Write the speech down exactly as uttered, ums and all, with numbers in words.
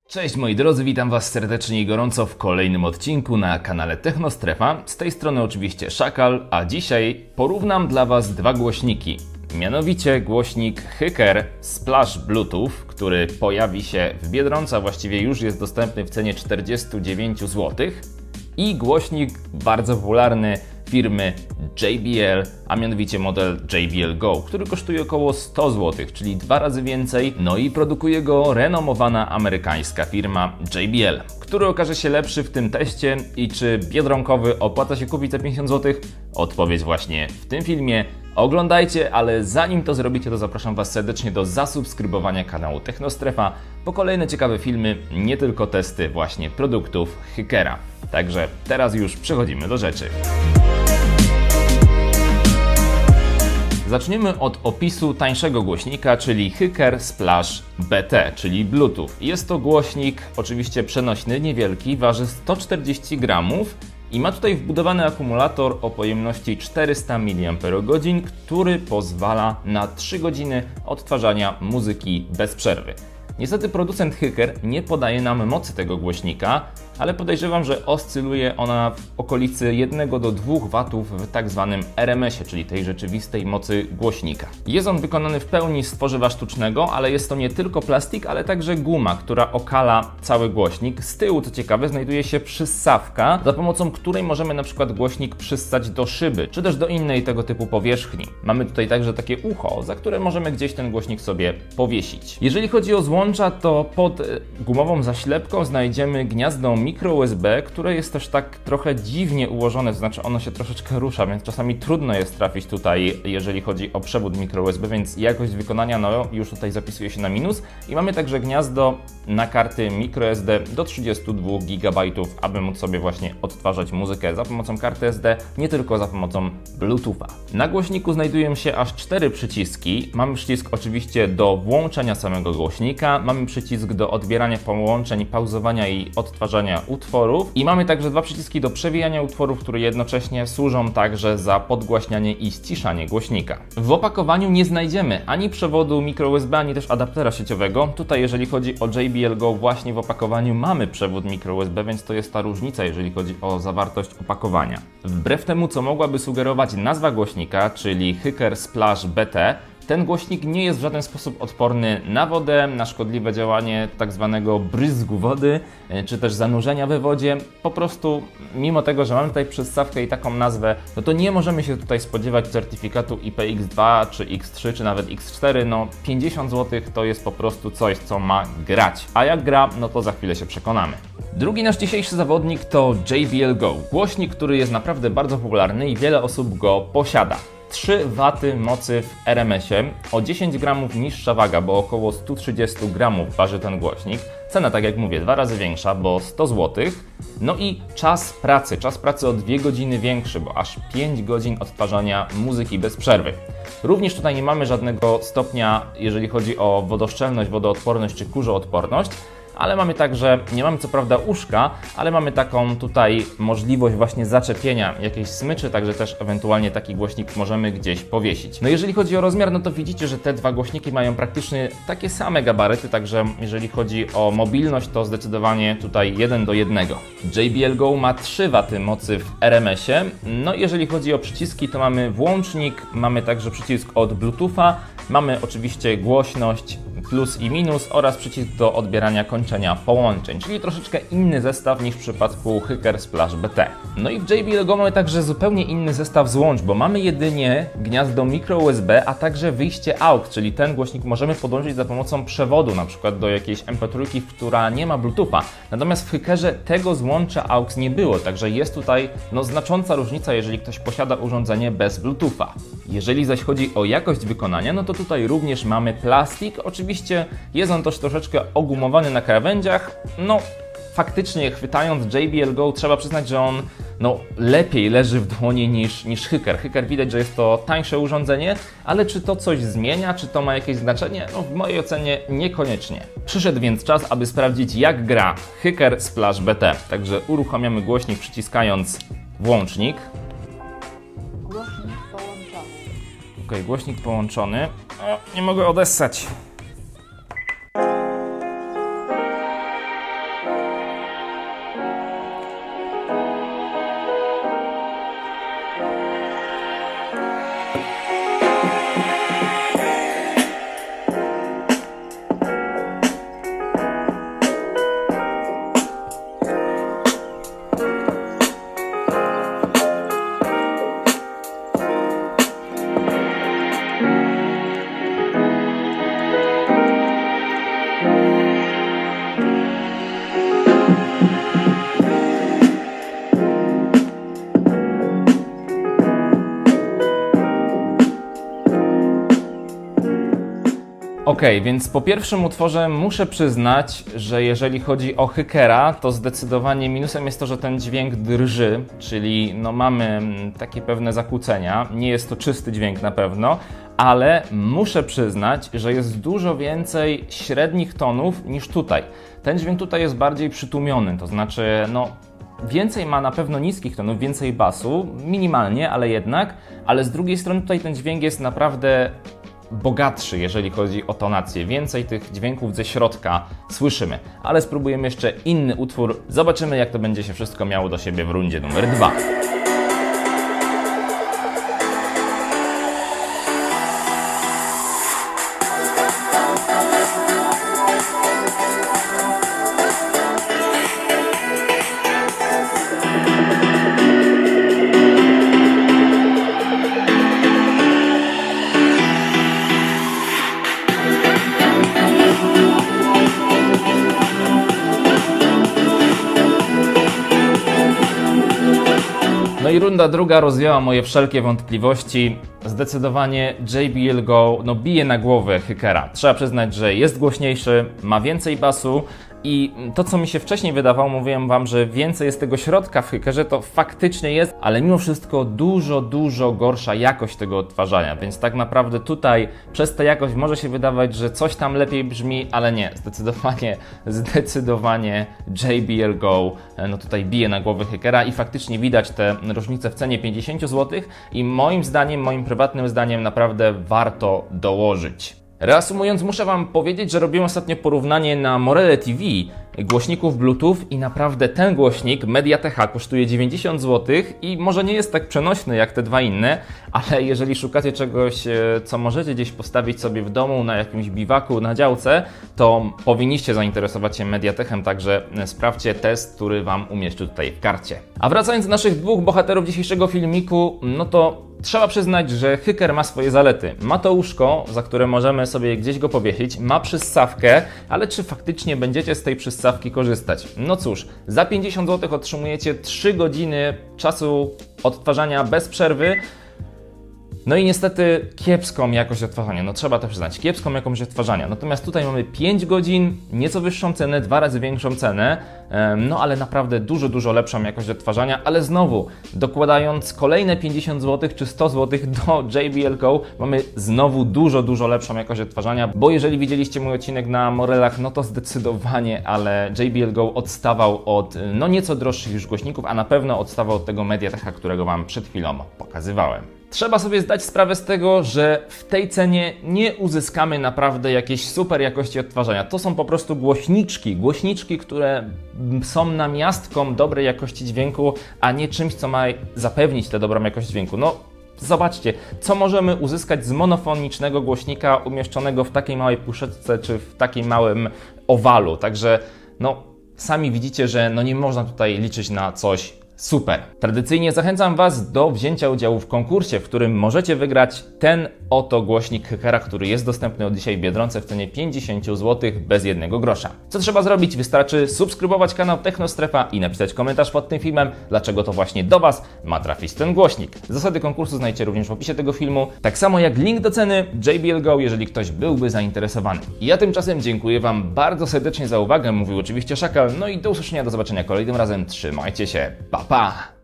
Cześć moi drodzy, witam Was serdecznie i gorąco w kolejnym odcinku na kanale Technostrefa. Z tej strony oczywiście Szakal, a dzisiaj porównam dla Was dwa głośniki. Mianowicie głośnik Hyker Splash Bluetooth, który pojawi się w Biedronce, a właściwie już jest dostępny w cenie czterdzieści dziewięć złotych. I głośnik bardzo popularny firmy J B L, a mianowicie model J B L Go, który kosztuje około sto złotych, czyli dwa razy więcej. No i produkuje go renomowana amerykańska firma J B L. Który okaże się lepszy w tym teście i czy biedronkowy opłaca się kupić za pięćdziesiąt złotych? Odpowiedź właśnie w tym filmie. Oglądajcie, ale zanim to zrobicie, to zapraszam Was serdecznie do zasubskrybowania kanału Technostrefa po kolejne ciekawe filmy, nie tylko testy właśnie produktów Hykera. Także teraz już przechodzimy do rzeczy. Zaczniemy od opisu tańszego głośnika, czyli Hyker Splash B T, czyli Bluetooth. Jest to głośnik oczywiście przenośny, niewielki, waży sto czterdzieści gramów i ma tutaj wbudowany akumulator o pojemności czterysta miliampergodzin, który pozwala na trzy godziny odtwarzania muzyki bez przerwy. Niestety producent Hyker nie podaje nam mocy tego głośnika, ale podejrzewam, że oscyluje ona w okolicy jednego do dwóch watów w tak zwanym R M S ie, czyli tej rzeczywistej mocy głośnika. Jest on wykonany w pełni z tworzywa sztucznego, ale jest to nie tylko plastik, ale także guma, która okala cały głośnik. Z tyłu, co ciekawe, znajduje się przyssawka, za pomocą której możemy na przykład głośnik przyssać do szyby, czy też do innej tego typu powierzchni. Mamy tutaj także takie ucho, za które możemy gdzieś ten głośnik sobie powiesić. Jeżeli chodzi o złącza, to pod gumową zaślepką znajdziemy gniazdo mikro U S B, które jest też tak trochę dziwnie ułożone, to znaczy ono się troszeczkę rusza, więc czasami trudno jest trafić tutaj, jeżeli chodzi o przewód mikro U S B, więc jakość wykonania no, już tutaj zapisuje się na minus. I mamy także gniazdo na karty micro S D do trzydziestu dwóch gigabajtów, aby móc sobie właśnie odtwarzać muzykę za pomocą karty S D, nie tylko za pomocą Bluetootha. Na głośniku znajdują się aż cztery przyciski. Mamy przycisk oczywiście do włączenia samego głośnika, mamy przycisk do odbierania połączeń, pauzowania i odtwarzania utworów i mamy także dwa przyciski do przewijania utworów, które jednocześnie służą także za podgłaśnianie i ściszanie głośnika. W opakowaniu nie znajdziemy ani przewodu micro U S B, ani też adaptera sieciowego. Tutaj jeżeli chodzi o J B L Go, właśnie w opakowaniu mamy przewód micro U S B, więc to jest ta różnica, jeżeli chodzi o zawartość opakowania. Wbrew temu, co mogłaby sugerować nazwa głośnika, czyli Hyker Splash B T, ten głośnik nie jest w żaden sposób odporny na wodę, na szkodliwe działanie tak zwanego bryzgu wody, czy też zanurzenia we wodzie. Po prostu, mimo tego, że mamy tutaj przyssawkę i taką nazwę, no to nie możemy się tutaj spodziewać certyfikatu I P X dwa, czy X trzy, czy nawet X cztery. No pięćdziesiąt złotych to jest po prostu coś, co ma grać. A jak gra, no to za chwilę się przekonamy. Drugi nasz dzisiejszy zawodnik to J B L Go. Głośnik, który jest naprawdę bardzo popularny i wiele osób go posiada. trzy waty mocy w R M S ie, o dziesięć gramów niższa waga, bo około sto trzydzieści gramów waży ten głośnik. Cena, tak jak mówię, dwa razy większa, bo sto złotych. No i czas pracy, czas pracy o dwie godziny większy, bo aż pięć godzin odtwarzania muzyki bez przerwy. Również tutaj nie mamy żadnego stopnia, jeżeli chodzi o wodoszczelność, wodoodporność czy kurzoodporność. Ale mamy także, nie mamy co prawda uszka, ale mamy taką tutaj możliwość właśnie zaczepienia jakiejś smyczy, także też ewentualnie taki głośnik możemy gdzieś powiesić. No jeżeli chodzi o rozmiar, no to widzicie, że te dwa głośniki mają praktycznie takie same gabaryty, także jeżeli chodzi o mobilność, to zdecydowanie tutaj jeden do jednego. J B L Go ma trzy waty mocy w R M S ie, no i jeżeli chodzi o przyciski, to mamy włącznik, mamy także przycisk od Bluetootha, mamy oczywiście głośność plus i minus oraz przycisk do odbierania kończenia połączeń, czyli troszeczkę inny zestaw niż w przypadku Hyker Splash B T. No i w J B L Go mamy także zupełnie inny zestaw złącz, bo mamy jedynie gniazdo micro U S B, a także wyjście A U X, czyli ten głośnik możemy podłączyć za pomocą przewodu, na przykład do jakiejś M P trzy, która nie ma Bluetootha. Natomiast w Hykerze tego złącza A U X nie było, także jest tutaj no, znacząca różnica, jeżeli ktoś posiada urządzenie bez Bluetootha. Jeżeli zaś chodzi o jakość wykonania, no to tutaj również mamy plastik. Oczywiście jest on też troszeczkę ogumowany na krawędziach. No, faktycznie chwytając J B L Go trzeba przyznać, że on no, lepiej leży w dłoni niż, niż Hyker. Hyker widać, że jest to tańsze urządzenie, ale czy to coś zmienia, czy to ma jakieś znaczenie? No, w mojej ocenie niekoniecznie. Przyszedł więc czas, aby sprawdzić, jak gra Hyker Splash B T. Także uruchamiamy głośnik przyciskając włącznik. Głośnik połączony. Ok, głośnik połączony. O, nie mogę odessać. Ok, więc po pierwszym utworze muszę przyznać, że jeżeli chodzi o Hykera, to zdecydowanie minusem jest to, że ten dźwięk drży, czyli no mamy takie pewne zakłócenia. Nie jest to czysty dźwięk na pewno, ale muszę przyznać, że jest dużo więcej średnich tonów niż tutaj. Ten dźwięk tutaj jest bardziej przytłumiony, to znaczy no więcej ma na pewno niskich tonów, więcej basu, minimalnie, ale jednak, ale z drugiej strony tutaj ten dźwięk jest naprawdę bogatszy, jeżeli chodzi o tonację. Więcej tych dźwięków ze środka słyszymy. Ale spróbujemy jeszcze inny utwór. Zobaczymy, jak to będzie się wszystko miało do siebie w rundzie numer dwa. No i runda druga rozwiała moje wszelkie wątpliwości. Zdecydowanie J B L Go no, bije na głowę Hykera. Trzeba przyznać, że jest głośniejszy, ma więcej basu i to, co mi się wcześniej wydawało, mówiłem Wam, że więcej jest tego środka w Hykerze, to faktycznie jest, ale mimo wszystko dużo, dużo gorsza jakość tego odtwarzania, więc tak naprawdę tutaj przez tę jakość może się wydawać, że coś tam lepiej brzmi, ale nie, zdecydowanie, zdecydowanie J B L Go no tutaj bije na głowę Hykera i faktycznie widać te różnice w cenie pięćdziesiąt złotych i moim zdaniem, moim prywatnym zdaniem naprawdę warto dołożyć. Reasumując, muszę Wam powiedzieć, że robiłem ostatnio porównanie na Morele T V głośników Bluetooth i naprawdę ten głośnik Mediatecha kosztuje dziewięćdziesiąt złotych i może nie jest tak przenośny jak te dwa inne, ale jeżeli szukacie czegoś, co możecie gdzieś postawić sobie w domu, na jakimś biwaku, na działce, to powinniście zainteresować się Mediatechem, także sprawdźcie test, który Wam umieszczę tutaj w karcie. A wracając do naszych dwóch bohaterów dzisiejszego filmiku, no to trzeba przyznać, że Hyker ma swoje zalety. Ma to łóżko, za które możemy sobie gdzieś go powiesić, ma przyssawkę, ale czy faktycznie będziecie z tej przyssawki korzystać? No cóż, za pięćdziesiąt złotych otrzymujecie trzy godziny czasu odtwarzania bez przerwy. No i niestety kiepską jakość odtwarzania, no trzeba to przyznać, kiepską jakość odtwarzania. Natomiast tutaj mamy pięć godzin, nieco wyższą cenę, dwa razy większą cenę, no ale naprawdę dużo, dużo lepszą jakość odtwarzania, ale znowu, dokładając kolejne pięćdziesiąt złotych czy sto złotych do J B L Go, mamy znowu dużo, dużo lepszą jakość odtwarzania, bo jeżeli widzieliście mój odcinek na Morelach, no to zdecydowanie, ale J B L Go odstawał od no nieco droższych już głośników, a na pewno odstawał od tego Mediatecha, którego Wam przed chwilą pokazywałem. Trzeba sobie zdać sprawę z tego, że w tej cenie nie uzyskamy naprawdę jakiejś super jakości odtwarzania. To są po prostu głośniczki, głośniczki, które są namiastką dobrej jakości dźwięku, a nie czymś, co ma zapewnić tę dobrą jakość dźwięku. No, zobaczcie, co możemy uzyskać z monofonicznego głośnika umieszczonego w takiej małej puszeczce, czy w takim małym owalu. Także, no, sami widzicie, że no nie można tutaj liczyć na coś super. Tradycyjnie zachęcam Was do wzięcia udziału w konkursie, w którym możecie wygrać ten oto głośnik Hykera, który jest dostępny od dzisiaj w Biedronce w cenie pięćdziesiąt złotych bez jednego grosza. Co trzeba zrobić? Wystarczy subskrybować kanał Technostrefa i napisać komentarz pod tym filmem, dlaczego to właśnie do Was ma trafić ten głośnik. Zasady konkursu znajdziecie również w opisie tego filmu, tak samo jak link do ceny J B L Go, jeżeli ktoś byłby zainteresowany. Ja tymczasem dziękuję Wam bardzo serdecznie za uwagę, mówił oczywiście Szakal, no i do usłyszenia, do zobaczenia kolejnym razem, trzymajcie się, pa pa!